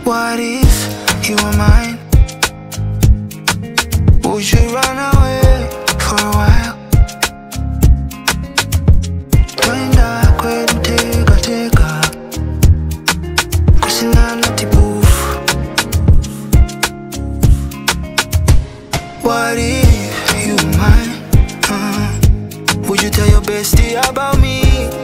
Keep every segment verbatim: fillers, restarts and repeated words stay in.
What if you were mine? Would you run away for a while? Twenda kwetu teka teka, kusinana tibufu. What if you were mine? Uh, would you tell your bestie about me?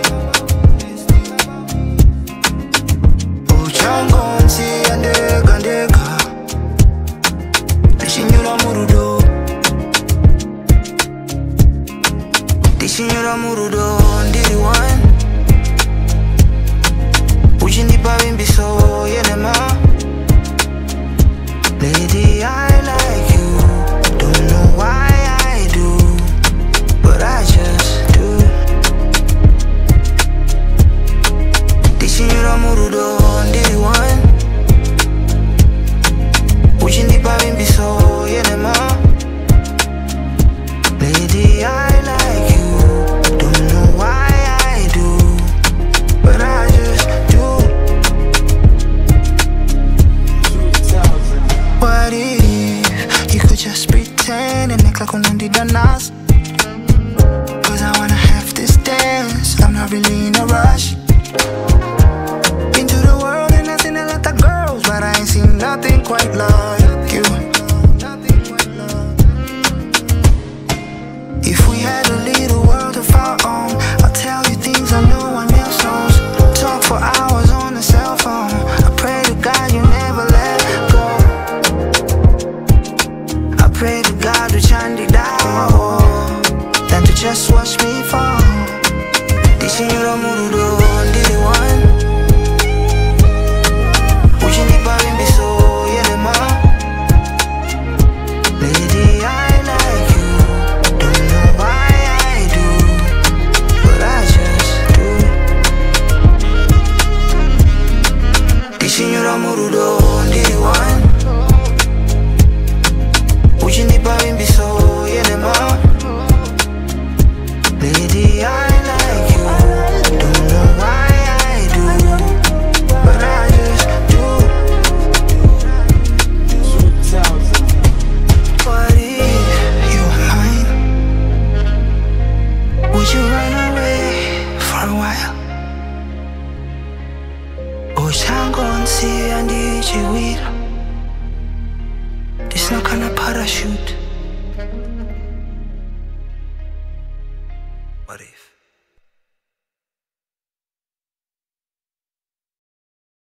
Signora Murudo, ndiri one. Uchindipa wimbi so yenema. Lady, I like you. Don't know why I do, but I just do. The Signora Murudo, ndiri one. Uchindipa wimbi so yenema. Lady, I like you. Just pretend and act like I'm did us. Cause I wanna have this dance, I'm not really in a rush. Into the world and I've seen a lot of girls, but I ain't seen nothing quite like you. If we had a little world of our own, I'll tell you things I know one else knows. Talk for hours on the cell phone. I pray to God you never let go. Pray to God to chandi dao than to just watch me fall. The Signora Murudo, ndiri one. Uchindipa wimbi so yenema. Lady, I like you. Don't know why I do, but I just do. The Signora Murudo, ndiri one. Uchindipa wimbi so yenema. Lady, I like you. Don't know why I do, but I just do. What if you were mine? Would you run away for a while? Ochangonsi andichiwira. There's no kind of parachute